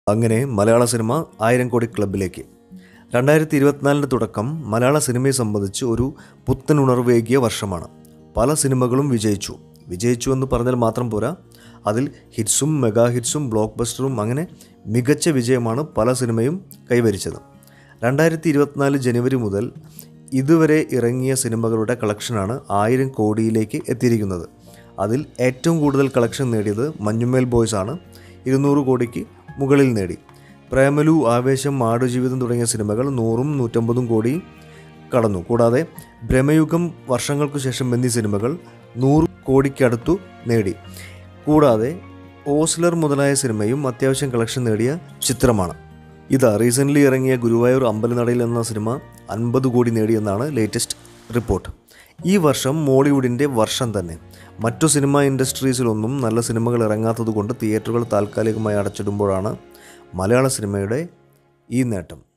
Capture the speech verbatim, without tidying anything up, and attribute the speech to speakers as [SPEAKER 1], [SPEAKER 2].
[SPEAKER 1] അങ്ങനെ മലയാള സിനിമ ആയിരം കോടി ക്ലബിലേക്ക്. രണ്ടായിരത്തി ഇരുപത്തിനാലിൻ്റെ തുടക്കം മലയാള സിനിമയെ സംബന്ധിച്ച് ഒരു പുത്തൻ ഉണർവേകിയ വർഷമാണ്. പല സിനിമകളും വിജയിച്ചു. വിജയിച്ചു എന്ന് പറഞ്ഞാൽ മാത്രം പോരാ, അതിൽ ഹിറ്റ്സും മെഗാ ഹിറ്റ്സും ബ്ലോക്ക് ബസ്റ്ററും അങ്ങനെ മികച്ച വിജയമാണ് പല സിനിമയും കൈവരിച്ചത്. രണ്ടായിരത്തി ഇരുപത്തിനാല് ജനുവരി മുതൽ ഇതുവരെ ഇറങ്ങിയ സിനിമകളുടെ കളക്ഷനാണ് ആയിരം കോടിയിലേക്ക് എത്തിയിരിക്കുന്നത്. അതിൽ ഏറ്റവും കൂടുതൽ കളക്ഷൻ നേടിയത് മഞ്ഞുമേൽ ബോയ്സ് ആണ്. ഇരുന്നൂറ് കോടിക്ക് മുകളിൽ നേടി. പ്രേമലു, ആവേശം, ആടുജീവിതം തുടങ്ങിയ സിനിമകൾ നൂറും നൂറ്റമ്പതും കോടി കടന്നു. കൂടാതെ ഭ്രമയുഗം, വർഷങ്ങൾക്കു ശേഷം എന്നീ സിനിമകൾ നൂറ് കോടിക്കടുത്തു നേടി. കൂടാതെ ഓസ്ലർ മുതലായ സിനിമയും അത്യാവശ്യം കളക്ഷൻ നേടിയ ചിത്രമാണ്. ഇതാ റീസെൻ്റ്ലി ഇറങ്ങിയ ഗുരുവായൂർ അമ്പലനടയിൽ എന്ന സിനിമ അൻപത് കോടി നേടിയെന്നാണ് ലേറ്റസ്റ്റ് റിപ്പോർട്ട്. ഈ വർഷം മോളിവുഡിൻ്റെ വർഷം തന്നെ. മറ്റു സിനിമാ ഇൻഡസ്ട്രീസിലൊന്നും നല്ല സിനിമകൾ ഇറങ്ങാത്തതുകൊണ്ട് തിയേറ്ററുകൾ താൽക്കാലികമായി അടച്ചിടുമ്പോഴാണ് മലയാള സിനിമയുടെ ഈ നേട്ടം.